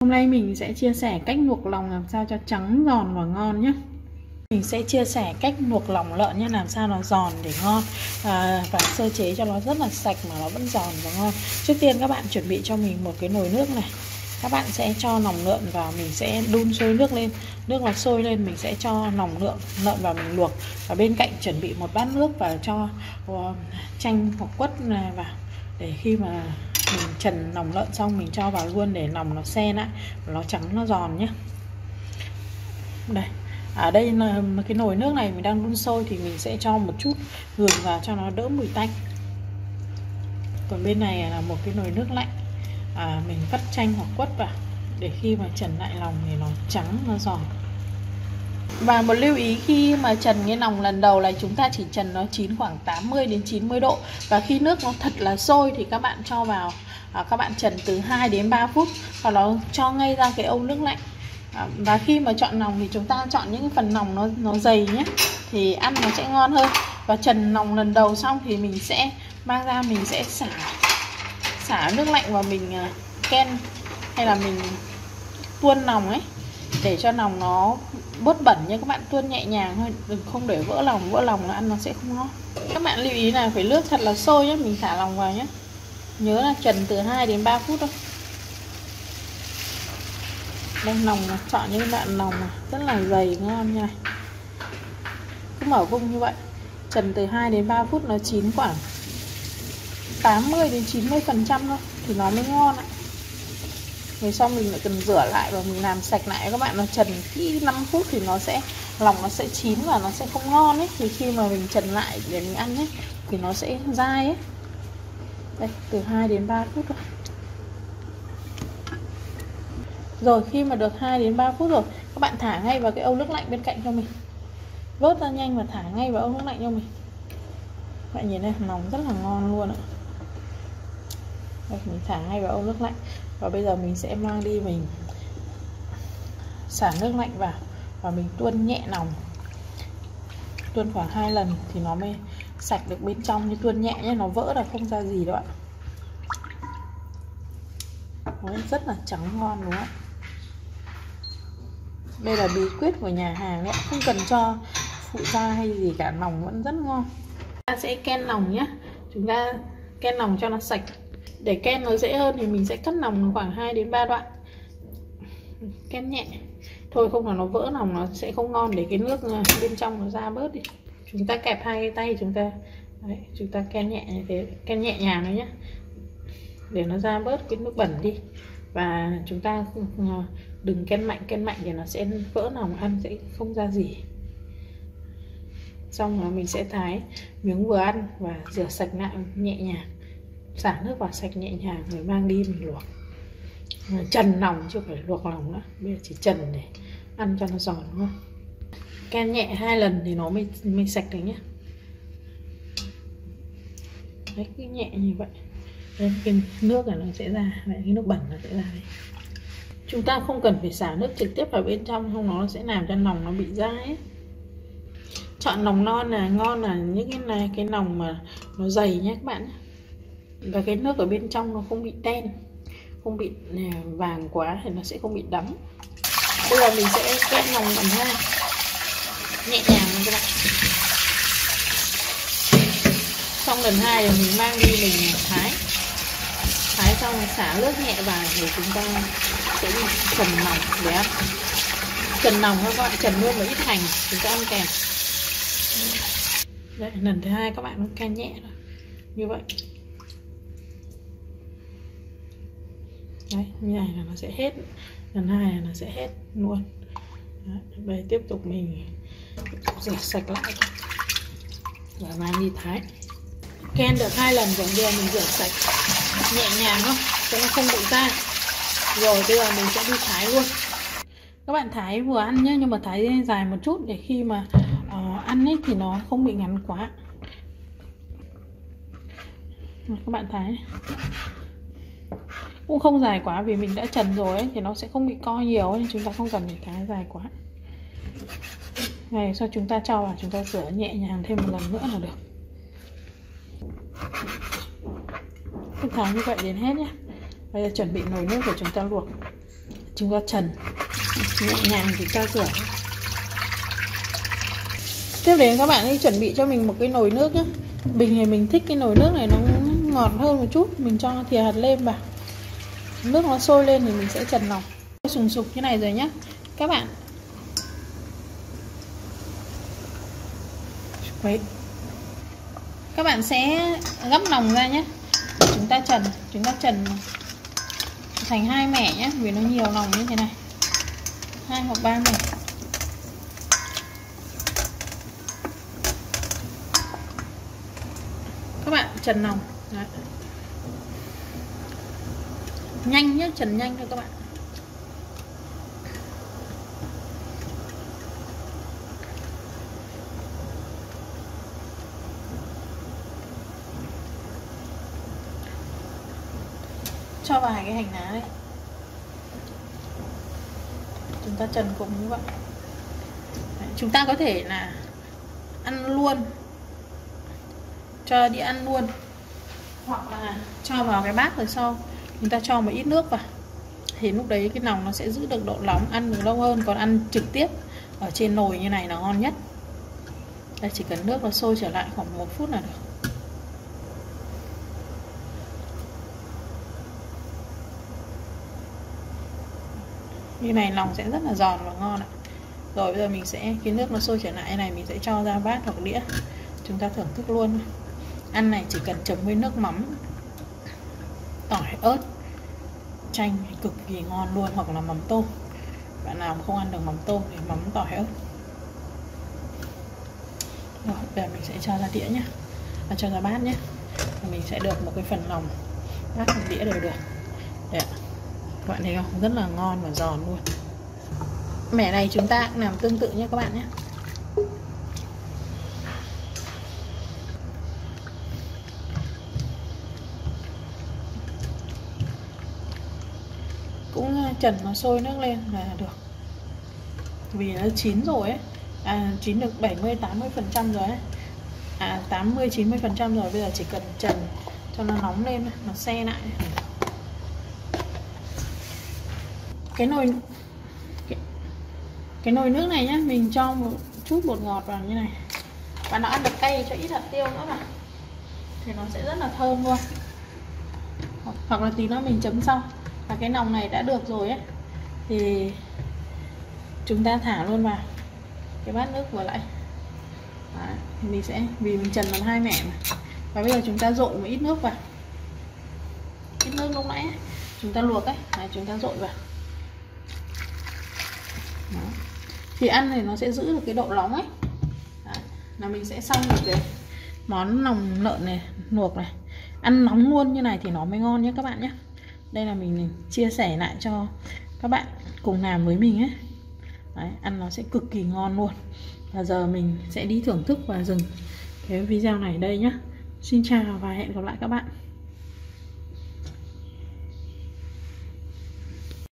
Hôm nay mình sẽ chia sẻ cách luộc lòng làm sao cho trắng, giòn và ngon nhé. Mình sẽ chia sẻ cách luộc lòng lợn nhé, làm sao nó giòn để ngon và sơ chế cho nó rất là sạch mà nó vẫn giòn và ngon. Trước tiên các bạn chuẩn bị cho mình một cái nồi nước này. Các bạn sẽ cho lòng lợn vào, mình sẽ đun sôi nước lên. Nước nó sôi lên mình sẽ cho lòng lợn vào mình luộc. Và bên cạnh chuẩn bị một bát nước và cho chanh hoặc quất vào, để khi mà mình trần lòng lợn xong mình cho vào luôn để lòng nó se lại, nó trắng nó giòn nhé. Đây, ở đây là cái nồi nước này mình đang đun sôi thì mình sẽ cho một chút gừng vào cho nó đỡ mùi tanh. Còn bên này là một cái nồi nước lạnh, mình vắt chanh hoặc quất vào để khi mà trần lại lòng thì nó trắng nó giòn. Và một lưu ý khi mà trần cái lòng lần đầu là chúng ta chỉ trần nó chín khoảng 80 đến 90 độ. Và khi nước nó thật là sôi thì các bạn cho vào, các bạn trần từ 2 đến 3 phút và nó cho ngay ra cái âu nước lạnh. Và khi mà chọn lòng thì chúng ta chọn những cái phần lòng nó dày nhé, thì ăn nó sẽ ngon hơn. Và trần lòng lần đầu xong thì mình sẽ mang ra, mình sẽ xả nước lạnh và mình ken hay là mình tuôn lòng ấy, để cho lòng nó bớt bẩn nha. Các bạn tuôn nhẹ nhàng thôi, đừng không để vỡ lòng là ăn nó sẽ không ngon. Các bạn lưu ý là phải nước thật là sôi nhé, mình thả lòng vào nhé. Nhớ là trần từ 2 đến 3 phút thôi. Đây, lòng chọn những bạn lòng rất là dày ngon nha. Cứ mở vung như vậy, trần từ 2 đến 3 phút nó chín khoảng 80 đến 90% thôi thì nó mới ngon ạ. Rồi xong mình lại cần rửa lại và mình làm sạch lại các bạn. Nó trần kỹ 5 phút thì lòng nó sẽ chín và nó sẽ không ngon ấy. Thì khi mà mình trần lại để mình ăn ấy thì nó sẽ dai ấy. Đây, từ 2 đến 3 phút thôi. Rồi khi mà được 2 đến 3 phút rồi, các bạn thả ngay vào cái âu nước lạnh bên cạnh cho mình. Vớt ra nhanh và thả ngay vào âu nước lạnh cho mình. Các bạn nhìn đây, lòng rất là ngon luôn ạ. Đây, mình thả ngay vào âu nước lạnh. Và bây giờ mình sẽ mang đi, mình xả nước lạnh vào và mình tuôn nhẹ lòng. Tuôn khoảng 2 lần thì nó mới sạch được bên trong, như tuôn nhẹ nhé, nó vỡ là không ra gì đâu ạ. Nó rất là trắng ngon đúng không ạ? Đây là bí quyết của nhà hàng đấy, không cần cho phụ gia hay gì cả, lòng vẫn rất ngon. Ta sẽ ken lòng nhé. Chúng ta ken lòng cho nó sạch. Để ken nó dễ hơn thì mình sẽ cắt lòng khoảng 2 đến 3 đoạn. Ken nhẹ thôi, không là nó vỡ lòng, nó sẽ không ngon. Để cái nước bên trong nó ra bớt đi. Chúng ta kẹp hai cái tay chúng ta ken nhẹ như thế, ken nhẹ nhàng thôi nhé, để nó ra bớt cái nước bẩn đi. Và chúng ta đừng ken mạnh thì nó sẽ vỡ lòng, ăn sẽ không ra gì. Xong rồi mình sẽ thái miếng vừa ăn và rửa sạch lại nhẹ nhàng, xả nước vào sạch nhẹ nhàng rồi mang đi mình luộc. Trần lòng chứ phải luộc lòng nữa, bây giờ chỉ trần để ăn cho nó giòn đúng không? Ken nhẹ 2 lần thì nó mới sạch đấy nhé. Đấy, cứ nhẹ như vậy. Đấy, cái nước này nó sẽ ra, vậy cái nước bẩn nó sẽ ra đây. Chúng ta không cần phải xả nước trực tiếp vào bên trong, không nó sẽ làm cho lòng nó bị dai ấy. Chọn lòng non là ngon là những cái lòng mà nó dày nhé các bạn. Và cái nước ở bên trong nó không bị đen, không bị vàng quá thì nó sẽ không bị đắng. Bây giờ mình sẽ ken lòng lần 2 nhẹ nhàng các bạn. Xong lần 2 thì mình mang đi mình thái xong xả nước nhẹ vào rồi chúng ta sẽ đi trần lòng để ăn. Trần lòng các bạn, trần luôn một ít hành chúng ta ăn kèm. Đấy, lần thứ 2 các bạn cũng ken nhẹ thôi như vậy. Đấy, như này là nó sẽ hết, lần 2 là nó sẽ hết luôn. Đấy, bây tiếp tục mình rửa sạch lại và mang đi thái. Ken được 2 lần rồi, giờ mình rửa sạch nhẹ nhàng không cho nó không bị ra. Rồi bây giờ mình sẽ đi thái luôn. Các bạn thái vừa ăn nhé, nhưng mà thái dài một chút để khi mà ăn ấy thì nó không bị ngắn quá. Các bạn thái cũng không dài quá, vì mình đã trần rồi ấy, thì nó sẽ không bị co nhiều ấy, nên chúng ta không cần phải thái dài quá. Này, sau chúng ta cho vào, chúng ta rửa nhẹ nhàng thêm một lần nữa là được. Cứ thái như vậy đến hết nhé. Bây giờ chuẩn bị nồi nước để chúng ta luộc. chúng ta trần nhẹ nhàng chúng ta rửa. Tiếp đến các bạn ấy chuẩn bị cho mình một cái nồi nước nhé. Bình thì mình thích cái nồi nước này nó ngọt hơn một chút, mình cho thìa hạt lem vào. Nước nó sôi lên thì mình sẽ trần lòng. Sùng sục như này rồi nhé các bạn. Đấy. Các bạn sẽ gấp lòng ra nhé. Chúng ta trần thành 2 mẻ nhé, vì nó nhiều lòng như thế này, 2 hoặc 3 mẻ. Các bạn trần lòng. Đấy. Nhanh nhé, trần nhanh thôi các bạn. Cho vài cái hành lá đây, chúng ta trần cùng như vậy. Đấy, chúng ta có thể là ăn luôn, cho đĩa ăn luôn, hoặc là cho vào cái bát rồi sau chúng ta cho một ít nước vào, thì lúc đấy cái lòng nó sẽ giữ được độ nóng, ăn được lâu hơn. Còn ăn trực tiếp ở trên nồi như này là ngon nhất. Đây, chỉ cần nước nó sôi trở lại khoảng 1 phút là được. Như này lòng sẽ rất là giòn và ngon ạ. Rồi bây giờ mình sẽ, cái nước nó sôi trở lại này, mình sẽ cho ra bát hoặc đĩa, chúng ta thưởng thức luôn. Ăn này chỉ cần chấm với nước mắm, tỏi, ớt, chanh cực kỳ ngon luôn, hoặc là mắm tôm. Bạn nào không ăn được mắm tôm thì mắm, tỏi, ớt. Rồi bây giờ mình sẽ cho ra đĩa nhé, cho ra bát nhé. Và mình sẽ được một cái phần lòng, bát hoặc đĩa đều được. Đấy ạ. Các bạn thấy không? Rất là ngon và giòn luôn. Mẻ này chúng ta cũng làm tương tự nhé các bạn nhé. Cũng trần nó sôi nước lên là được. Vì nó chín rồi ấy. Chín được 70-80% rồi ấy. 80-90% rồi. Bây giờ chỉ cần trần cho nó nóng lên, nó se lại. Cái nồi nước này nhá, mình cho một chút bột ngọt vào như này. Và nó ăn được cay, cho ít hạt tiêu nữa mà, thì nó sẽ rất là thơm luôn. Hoặc là tí nữa mình chấm sau. Và cái lòng này đã được rồi ấy, thì chúng ta thả luôn vào cái bát nước vừa nãy. Đấy, mình sẽ, vì mình trần làm 2 mẻ mà. Và bây giờ chúng ta dội một ít nước vào. Ít nước lúc nãy ấy, chúng ta luộc ấy, đấy, chúng ta dội vào. Đó. Thì ăn thì nó sẽ giữ được cái độ nóng ấy. Đấy, là mình sẽ xong được cái món lòng lợn này, luộc này. Ăn nóng luôn như này thì nó mới ngon nhé các bạn nhé. Đây là mình chia sẻ lại cho các bạn cùng làm với mình ấy. Đấy, ăn nó sẽ cực kỳ ngon luôn. Và giờ mình sẽ đi thưởng thức và dừng cái video này đây nhé. Xin chào và hẹn gặp lại các bạn.